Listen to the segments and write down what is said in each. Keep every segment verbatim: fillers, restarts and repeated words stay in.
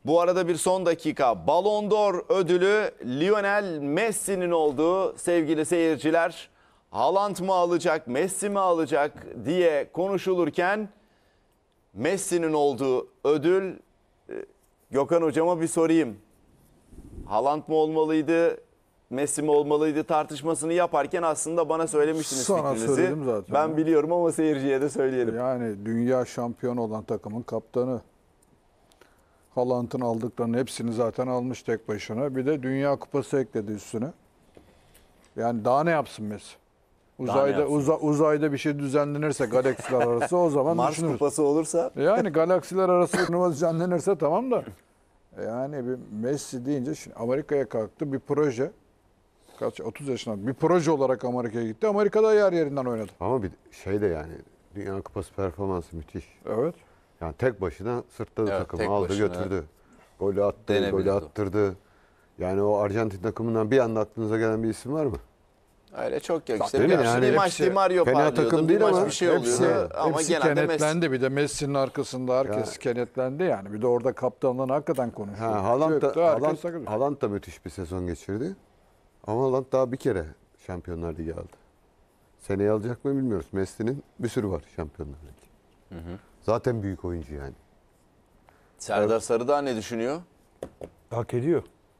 Bu arada bir son dakika. Ballon d'Or ödülü Lionel Messi'nin olduğu sevgili seyirciler. Haaland mı alacak, Messi mi alacak diye konuşulurken Messi'nin olduğu ödül, Gökhan hocama bir sorayım. Haaland mı olmalıydı, Messi mi olmalıydı tartışmasını yaparken aslında bana söylemiştiniz Sana fikrinizi. söyledim zaten. Ben biliyorum ama seyirciye de söyleyelim. Yani dünya şampiyonu olan takımın kaptanı. Haaland'ın aldıklarının hepsini zaten almış tek başına. Bir de Dünya Kupası ekledi üstüne. Yani daha ne yapsın Messi? Uzayda yapsın? uza, uzayda bir şey düzenlenirse galaksiler arası o zaman Mars düşünürüz. kupası olursa Yani galaksiler arası turnuva düzenlenirse tamam da. Yani bir Messi deyince şimdi Amerika'ya kalktı bir proje. Kaç otuz yaşında bir proje olarak Amerika'ya gitti. Amerika'da yer yerinden oynadı. Ama bir şey de yani Dünya Kupası performansı müthiş. Evet. Yani tek başına sırtladı Evet, takımı, tek aldı başına, götürdü. Golü attı, Denebilirdi. golü attırdı. Yani o Arjantin takımından bir anda aklınıza gelen bir isim var mı? öyle çok yok. İşte Değil bir, mi? Yani bir maç hepsi Di Mario fena parlıyordu, takım bir değil maç ama bir şey hepsi- oluyordu ama Hepsi genelde Messi. kenetlendi. Bir de Messi'nin arkasında herkes kenetlendi yani. Bir de orada kaptanlığını hakikaten konuşuyor. Ha, Haaland Çöktü, da, herkes Haaland, takılıyor. Haaland da müthiş bir sezon geçirdi. Ama Haaland daha bir kere Şampiyonlar Ligi aldı. Seneye alacak mı bilmiyoruz. Messi'nin bir sürü var Şampiyonlar Ligi. Zaten büyük oyuncu yani. Serdar Sarıdağ ne düşünüyor? Hak ediyor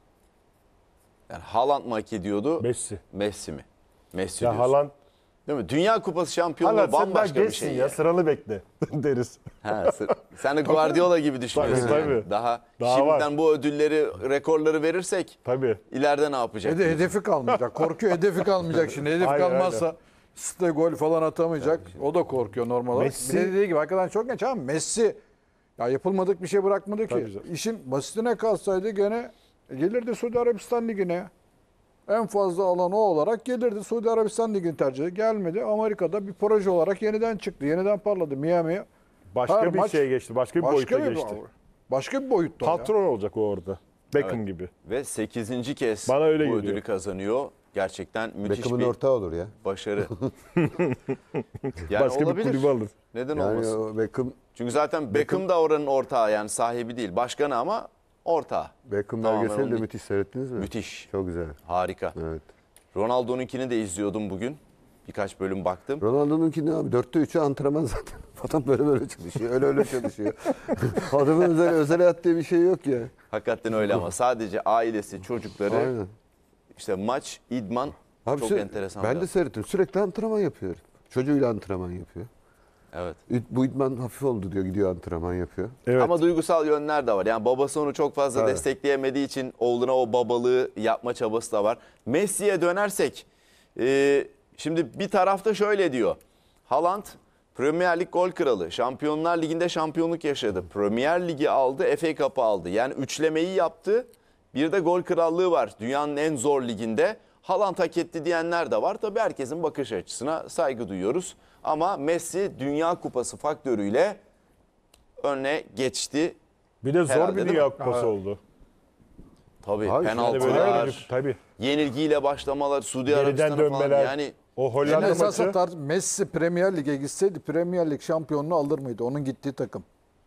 Yani Haaland mı hak ediyordu, Messi. Messi mi? Messi Ya diyorsun. Haaland, Değil mi? Dünya Kupası şampiyonluğu Haaland sen daha bambaşka bir geçsin şey. ya, Ya. sıralı bekle deriz. Ha, sı- sen de Guardiola gibi düşünüyorsun. Tabii, yani. tabii. Daha, Daha şimdiden var. bu ödülleri, rekorları verirsek Tabii. ileride ne yapacak? Hede- hedefi kalmayacak. Korkuyor hedefi kalmayacak şimdi. Hedef Aynen, kalmazsa site gol falan atamayacak. O da korkuyor normal olarak. Messi- Bir de dediği gibi hakikaten çok genç ama Messi ya yapılmadık bir şey bırakmadı Tabii ki. canım. İşin basitine kalsaydı gene gelirdi Suudi Arabistan Ligi'ne. En fazla alan o olarak gelirdi. Suudi Arabistan Ligi'ni tercih etti. Gelmedi. Amerika'da bir proje olarak yeniden çıktı. Yeniden parladı Miami'ye. Başka Her bir maç- şeye geçti. Başka bir Başka boyuta bir, geçti. başka bir boyutta. o ya. Patron olacak o orada. Beckham Evet. gibi. Ve sekizinci kez Bana öyle bu geliyor. ödülü kazanıyor. Gerçekten müthiş Beckham'ın bir ortağı olur ya. başarı. Yani Başka olabilir. bir kulübü alır. Neden Yani olmasın? o Beckham, Çünkü zaten Beckham da oranın ortağı, yani sahibi değil. Başkanı ama ortağı. Beckham Tamamen belgeseli onun de değil. müthiş, seyrettiniz mi? Müthiş. Çok güzel. Harika. Evet. Ronaldo'nunkini de izliyordum bugün. Birkaç bölüm baktım. Ronaldo'nunki ne abi? Dörtte üçü antrenman zaten. Adam böyle böyle çalışıyor. Öyle öyle çalışıyor. Adamın özel, özel hayat diye bir şey yok ya. Hakikaten öyle ama sadece ailesi, çocukları, Aynen. işte maç, idman Abi çok sü- enteresan. Ben bir de adam. seyrettim. Sürekli antrenman yapıyor. Çocuğuyla antrenman yapıyor. Evet. İd- Bu idman hafif oldu diyor. Gidiyor antrenman yapıyor. Evet. Ama duygusal yönler de var. Yani babası onu çok fazla Evet. destekleyemediği için oğluna o babalığı yapma çabası da var. Messi'ye dönersek, e, şimdi bir tarafta şöyle diyor. Haaland Premier Lig gol kralı. Şampiyonlar Ligi'nde şampiyonluk yaşadı. Premier Ligi aldı, F A Cup'ı aldı. Yani üçlemeyi yaptı. Bir de gol krallığı var. Dünyanın en zor liginde. Haaland hak etti diyenler de var. Tabii herkesin bakış açısına saygı duyuyoruz. Ama Messi Dünya Kupası faktörüyle öne geçti. Bir de zor Herhalde bir değil Dünya mi? Kupası oldu. Tabii Abi, Yani böyle penaltılar, bir- tabii. yenilgiyle başlamalar, Suudi Geriden Arabistan'a falan. dönmeler. Yani O En Hollanda esas maçı. tar- Messi Premier Lig'e gitseydi Premier Lig şampiyonluğu alır mıydı? Onun gittiği takım.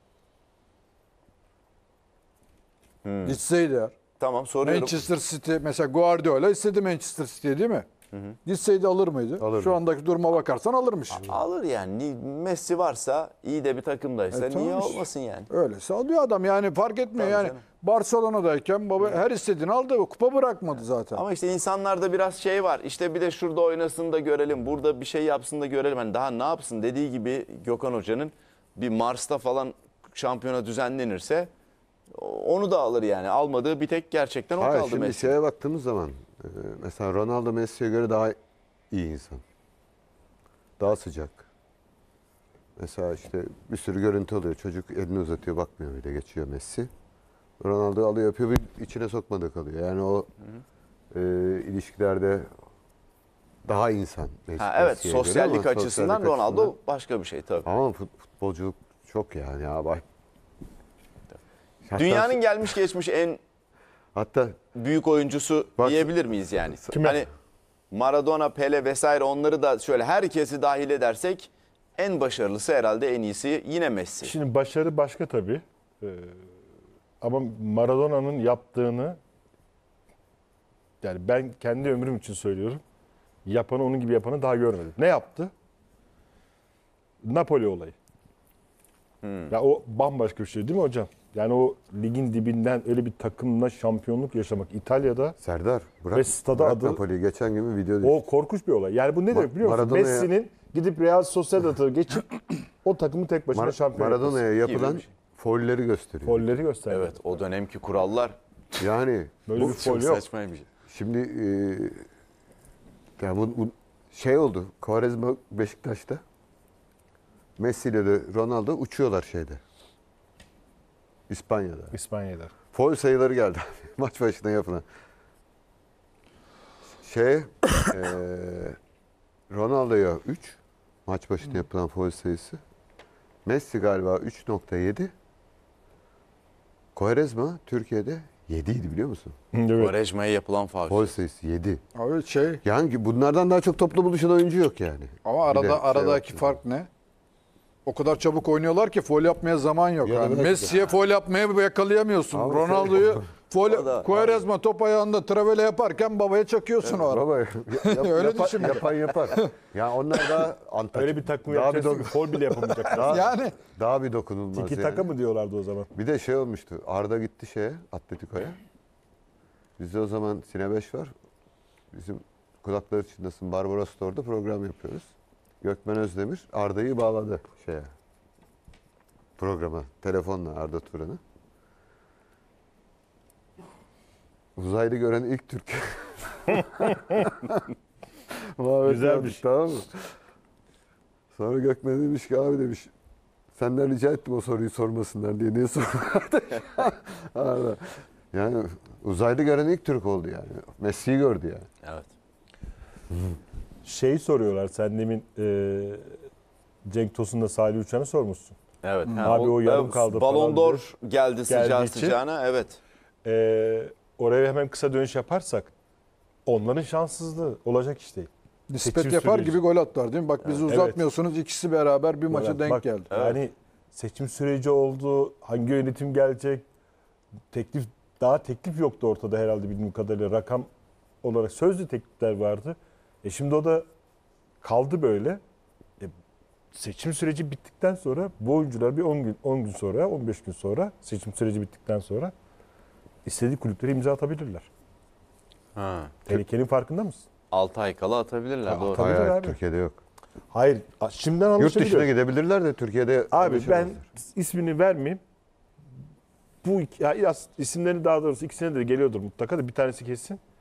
Hmm. Gitseydi eğer. tamam soruyorum. Manchester City mesela Guardiola istedi Manchester City değil mi? Gitseydi alır mıydı? Alırdı. Şu andaki duruma bakarsan alırmış. Alır yani. Messi varsa, iyi de bir takımdaysa E, tamam niye işte. olmasın yani? Öyleyse alıyor adam yani fark etmiyor Tabii yani. canım. Barcelona'dayken baba her istediğini aldı. Kupa bırakmadı zaten. Ama işte insanlarda biraz şey var. İşte bir de şurada oynasın da görelim, burada bir şey yapsın da görelim. Hani daha ne yapsın dediği gibi Gökhan Hoca'nın, bir Mars'ta falan şampiyona düzenlenirse onu da alır yani. Almadığı bir tek gerçekten o Hayır, kaldı şimdi Messi. şeye baktığımız zaman e, mesela Ronaldo Messi'ye göre daha iyi insan. Daha sıcak. Mesela işte bir sürü görüntü oluyor. Çocuk elini uzatıyor, bakmıyor bile, geçiyor Messi. Ronaldo alıyor, yapıyor, bir içine sokmadı kalıyor. Yani o e, ilişkilerde daha insan Messi. Ha, evet, Messi'ye göre sosyallik ama açısından sosyallik Ronaldo açısından- başka bir şey tabii. Ama fut- futbolculuk çok yani ya. Bak. Hatta- Dünyanın gelmiş geçmiş en hatta büyük oyuncusu Bak- diyebilir miyiz yani? Kime? Hani Maradona, Pele vesaire, onları da şöyle herkesi dahil edersek en başarılısı herhalde, en iyisi yine Messi. Şimdi başarı başka tabii. Ee, Ama Maradona'nın yaptığını, yani ben kendi ömrüm için söylüyorum, yapanı onun gibi yapanı daha görmedim. Ne yaptı? Napoli olayı. Ya o bambaşka bir şey değil mi hocam? Yani o ligin dibinden öyle bir takımla şampiyonluk yaşamak İtalya'da, Serdar bırak, Ve stada bırak adı- Napoli'yi. Geçen gün bir video düştü. o korkunç bir olay. Yani bu ne demek biliyor musun? Maradona'ya- Messi'nin gidip Real Sociedad'ı geçip o takımı tek başına Mar- şampiyon Maradona'ya Gibi yapılan bir şey. foulleri gösteriyor. Folleri gösterdi. Evet, o dönemki kurallar Yani Böyle bu bir çok fol yok. saçmaymış. şimdi e, ya bu, bu şey oldu. Quaresma Beşiktaş'ta Messi ile de Ronaldo uçuyorlar şeyde. İspanya'da. İspanya'da. Foul sayıları geldi maç başına yapılan. Şey e, Ronaldo'ya üç maç başına yapılan foul sayısı. Messi galiba üç nokta yedi. Quaresma Türkiye'de yedi idi biliyor musun? Evet. Quaresma'ya yapılan faul. Foul sayısı yedi. Abi şey Yani bunlardan daha çok topla buluşan oyuncu yok yani. ama Bir de arada şey aradaki var. fark ne? O kadar çabuk oynuyorlar ki foul yapmaya zaman yok. Ya da Yani belki de- Messi'ye foul yapmaya yakalayamıyorsun. Abi Ronaldo'yu O foul da- Quaresma top ayağında travele yaparken babaya çakıyorsun o ara. Baba yap, yap, Öyle yapan, düşünme. yapan yapar. Ya onlar daha antaç. Öyle bir takım daha bir, yapacaksın do- ki fol bile yapamayacaklar. daha, Yani daha bir dokunulmaz Tiki yani. taka mı diyorlardı o zaman? Bir de şey olmuştu. Arda gitti şeye, Atletico'ya. Bizde o zaman Sine beş var. Bizim kulakları çınlasın Barbaros'ta orada program yapıyoruz. Gökmen Özdemir Arda'yı bağladı şeye. Programa. Telefonla Arda Turan'ı. Uzaylı gören ilk Türk. Muhabbet Güzelmiş. yaptık, tamam mı? Sonra Gökmen demiş ki abi demiş senden rica ettim o soruyu sormasınlar diye. Niye sormadı? Arda. Yani uzaylı gören ilk Türk oldu yani. Messi'yi gördü yani. Evet. Şey soruyorlar, sen demin e, Cenk Tosun'da Salih Uçan'ı sormuşsun. Evet. Ha, Abi o yarım e, kaldı Ballon falan d'Or geldi sıcağı için- sıcağına. Evet. E, oraya hemen kısa dönüş yaparsak onların şanssızlığı olacak iş değil. nispet Seçim yapar süreci. gibi gol attılar değil mi? Bak bizi Evet. uzatmıyorsunuz. İkisi beraber bir maça denk Bak, geldi. Yani seçim süreci oldu, hangi yönetim gelecek, teklif daha teklif yoktu ortada herhalde bildiğim kadarıyla, rakam olarak sözlü teklifler vardı. E şimdi o da kaldı böyle. E, seçim süreci bittikten sonra bu oyuncular bir on gün on gün sonra, on beş gün sonra, seçim süreci bittikten sonra istediği kulüplere imza atabilirler. Ha. Tehlikenin farkında mısın? altı ay kala atabilirler. Ha, Doğru. tabii. Hayır, abi. Türkiye'de yok. Hayır, a- şimdiden Yurt dışına anlaşabiliyor. gidebilirler de Türkiye'de Abi ben anlaşamazlar. ismini vermeyeyim. Bu iki, ya yaz- isimleri daha doğrusu ikisine de geliyordur mutlaka da bir tanesi kesin.